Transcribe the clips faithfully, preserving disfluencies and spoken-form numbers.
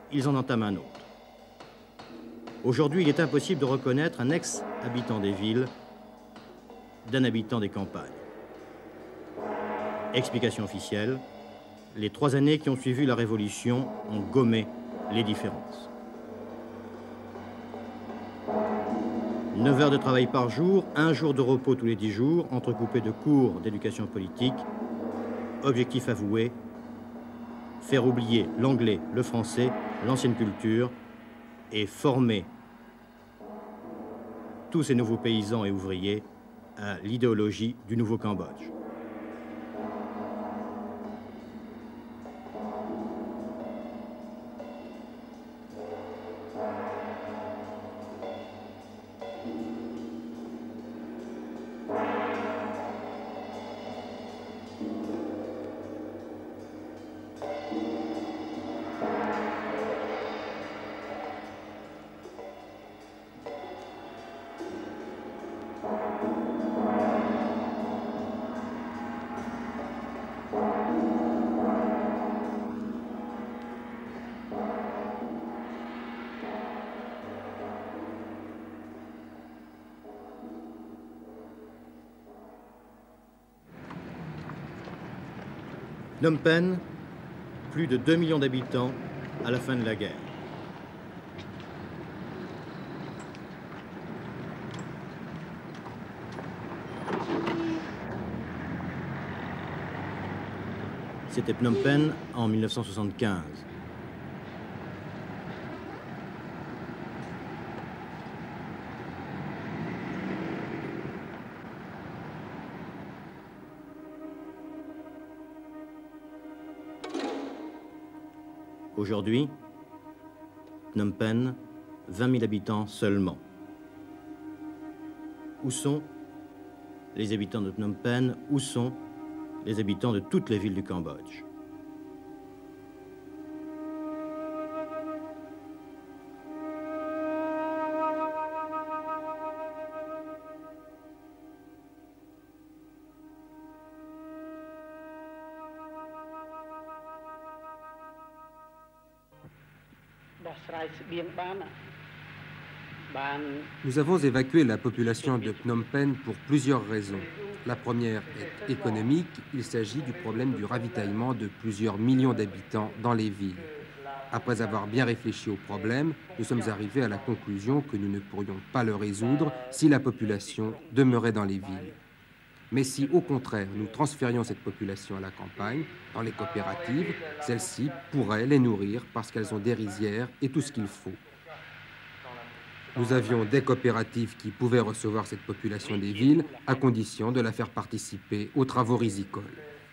ils en entament un autre. Aujourd'hui, il est impossible de reconnaître un ex-habitant des villes d'un habitant des campagnes. Explication officielle, les trois années qui ont suivi la Révolution ont gommé les différences. neuf heures de travail par jour, un jour de repos tous les dix jours, entrecoupés de cours d'éducation politique. Objectif avoué, faire oublier l'anglais, le français, l'ancienne culture et former tous ces nouveaux paysans et ouvriers à l'idéologie du nouveau Cambodge. Phnom Penh, plus de deux millions d'habitants à la fin de la guerre. C'était Phnom Penh en mille neuf cent soixante-quinze. Aujourd'hui, Phnom Penh, vingt mille habitants seulement. Où sont les habitants de Phnom Penh? Où sont les habitants de toutes les villes du Cambodge? Nous avons évacué la population de Phnom Penh pour plusieurs raisons. La première est économique. Il s'agit du problème du ravitaillement de plusieurs millions d'habitants dans les villes. Après avoir bien réfléchi au problème, nous sommes arrivés à la conclusion que nous ne pourrions pas le résoudre si la population demeurait dans les villes. Mais si, au contraire, nous transférions cette population à la campagne, dans les coopératives, celles-ci pourraient les nourrir parce qu'elles ont des rizières et tout ce qu'il faut. Nous avions des coopératives qui pouvaient recevoir cette population des villes à condition de la faire participer aux travaux rizicoles.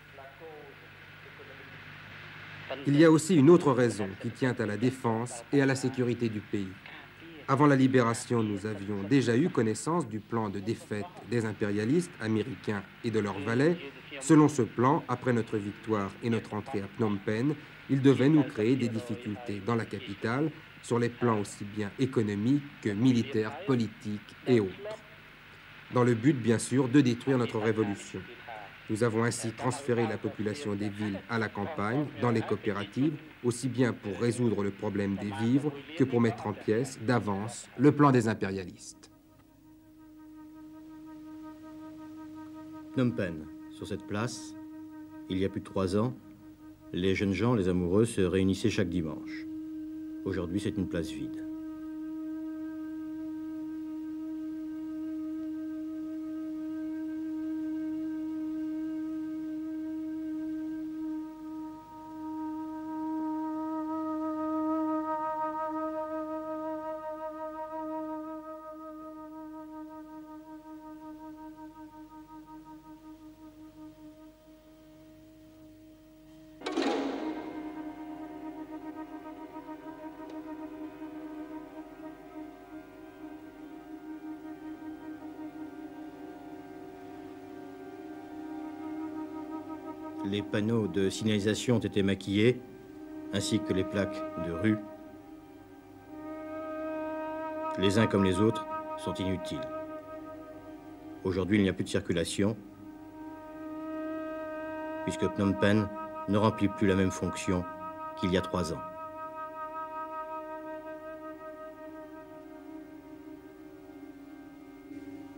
Il y a aussi une autre raison qui tient à la défense et à la sécurité du pays. Avant la libération, nous avions déjà eu connaissance du plan de défaite des impérialistes américains et de leurs valets. Selon ce plan, après notre victoire et notre entrée à Phnom Penh, ils devaient nous créer des difficultés dans la capitale, sur les plans aussi bien économiques que militaires, politiques et autres. Dans le but, bien sûr, de détruire notre révolution. Nous avons ainsi transféré la population des villes à la campagne, dans les coopératives, aussi bien pour résoudre le problème des vivres que pour mettre en pièces, d'avance, le plan des impérialistes. Phnom Penh, sur cette place, il y a plus de trois ans, les jeunes gens, les amoureux, se réunissaient chaque dimanche. Aujourd'hui, c'est une place vide. Les panneaux de signalisation ont été maquillés, ainsi que les plaques de rue. Les uns comme les autres sont inutiles. Aujourd'hui, il n'y a plus de circulation, puisque Phnom Penh ne remplit plus la même fonction qu'il y a trois ans.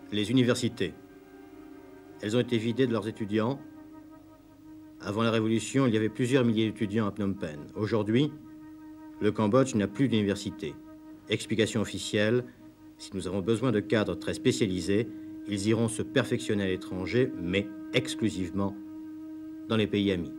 Les universités. Elles ont été vidées de leurs étudiants. Avant la Révolution, il y avait plusieurs milliers d'étudiants à Phnom Penh. Aujourd'hui, le Cambodge n'a plus d'université. Explication officielle, si nous avons besoin de cadres très spécialisés, ils iront se perfectionner à l'étranger, mais exclusivement dans les pays amis.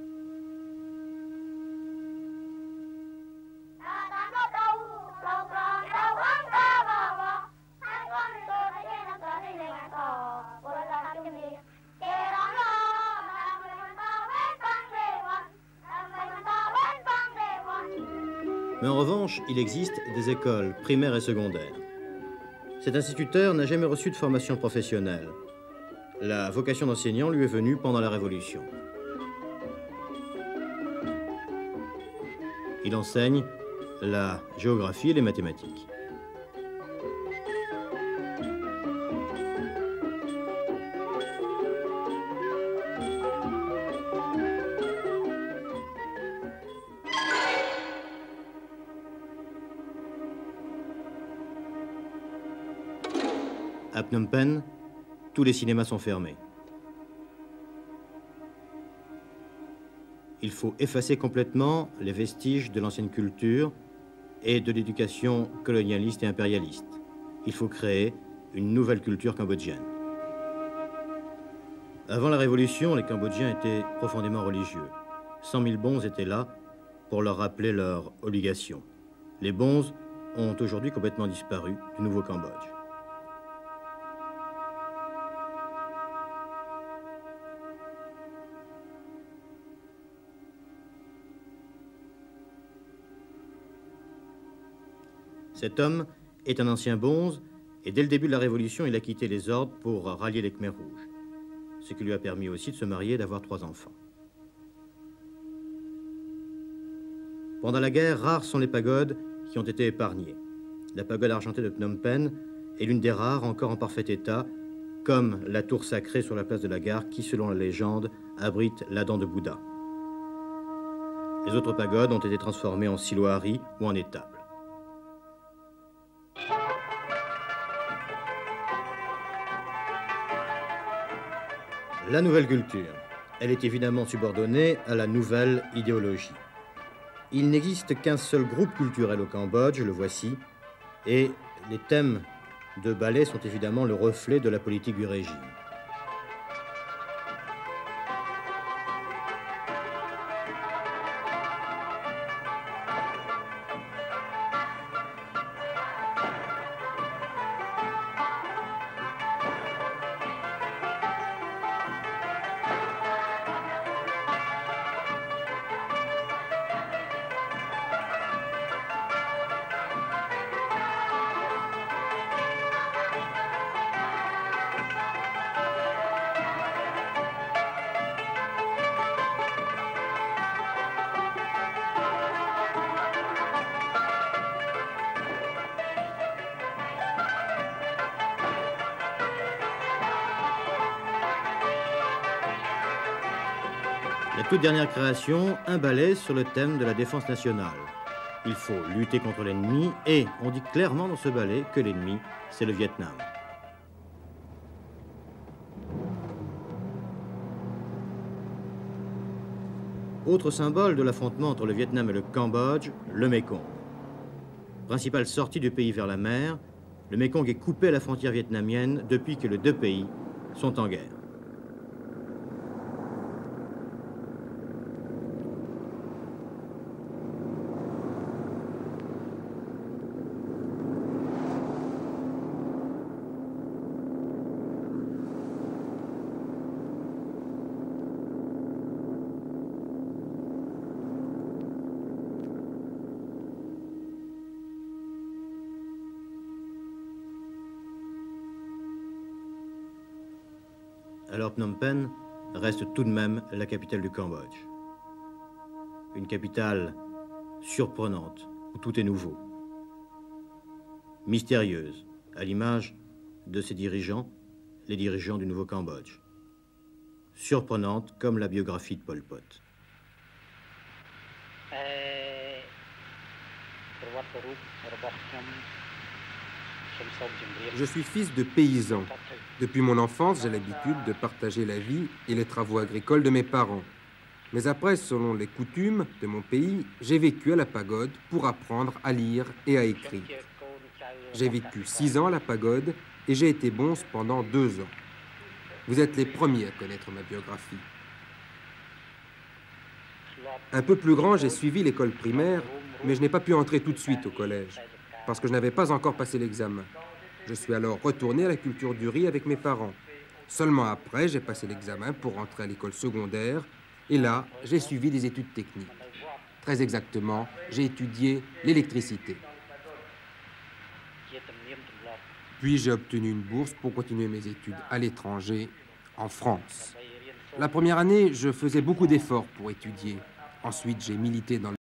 Mais en revanche, il existe des écoles primaires et secondaires. Cet instituteur n'a jamais reçu de formation professionnelle. La vocation d'enseignant lui est venue pendant la Révolution. Il enseigne la géographie et les mathématiques. À Phnom Penh, tous les cinémas sont fermés. Il faut effacer complètement les vestiges de l'ancienne culture et de l'éducation colonialiste et impérialiste. Il faut créer une nouvelle culture cambodgienne. Avant la Révolution, les Cambodgiens étaient profondément religieux. cent mille bonzes étaient là pour leur rappeler leurs obligations. Les bonzes ont aujourd'hui complètement disparu du Nouveau Cambodge. Cet homme est un ancien bonze et dès le début de la Révolution, il a quitté les ordres pour rallier les Khmers rouges, ce qui lui a permis aussi de se marier et d'avoir trois enfants. Pendant la guerre, rares sont les pagodes qui ont été épargnées. La pagode argentée de Phnom Penh est l'une des rares encore en parfait état, comme la tour sacrée sur la place de la gare qui, selon la légende, abrite la dent de Bouddha. Les autres pagodes ont été transformées en siloaries ou en étables. La nouvelle culture, elle est évidemment subordonnée à la nouvelle idéologie. Il n'existe qu'un seul groupe culturel au Cambodge, le voici, et les thèmes de ballet sont évidemment le reflet de la politique du régime. La toute dernière création, un ballet sur le thème de la défense nationale. Il faut lutter contre l'ennemi et on dit clairement dans ce ballet que l'ennemi, c'est le Vietnam. Autre symbole de l'affrontement entre le Vietnam et le Cambodge, le Mekong. Principale sortie du pays vers la mer, le Mekong est coupé à la frontière vietnamienne depuis que les deux pays sont en guerre. Alors Phnom Penh reste tout de même la capitale du Cambodge. Une capitale surprenante, où tout est nouveau. Mystérieuse, à l'image de ses dirigeants, les dirigeants du Nouveau Cambodge. Surprenante comme la biographie de Pol Pot. Je suis fils de paysan. Depuis mon enfance, j'ai l'habitude de partager la vie et les travaux agricoles de mes parents. Mais après, selon les coutumes de mon pays, j'ai vécu à la pagode pour apprendre à lire et à écrire. J'ai vécu six ans à la pagode et j'ai été bonze pendant deux ans. Vous êtes les premiers à connaître ma biographie. Un peu plus grand, j'ai suivi l'école primaire, mais je n'ai pas pu entrer tout de suite au collège, parce que je n'avais pas encore passé l'examen. Je suis alors retourné à la culture du riz avec mes parents. Seulement après, j'ai passé l'examen pour entrer à l'école secondaire, et là, j'ai suivi des études techniques. Très exactement, j'ai étudié l'électricité. Puis j'ai obtenu une bourse pour continuer mes études à l'étranger, en France. La première année, je faisais beaucoup d'efforts pour étudier. Ensuite, j'ai milité dans le